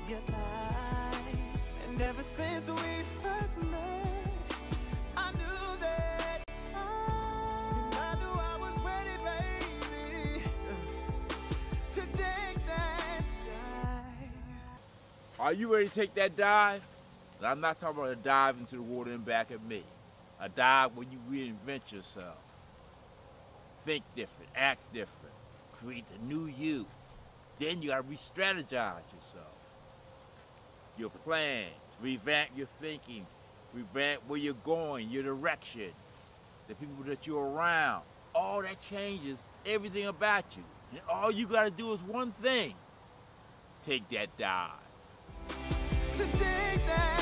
realize. And ever since we first met, I knew that I knew I was ready, baby, to take that dive. Are you ready to take that dive? And I'm not talking about a dive into the water and back at me. A dive where you reinvent yourself. Think different, act different, create a new you. Then you gotta re-strategize yourself. Your plans, revamp your thinking, revamp where you're going, your direction, the people that you're around. All that changes everything about you. And all you gotta do is one thing. Take that dive. To take that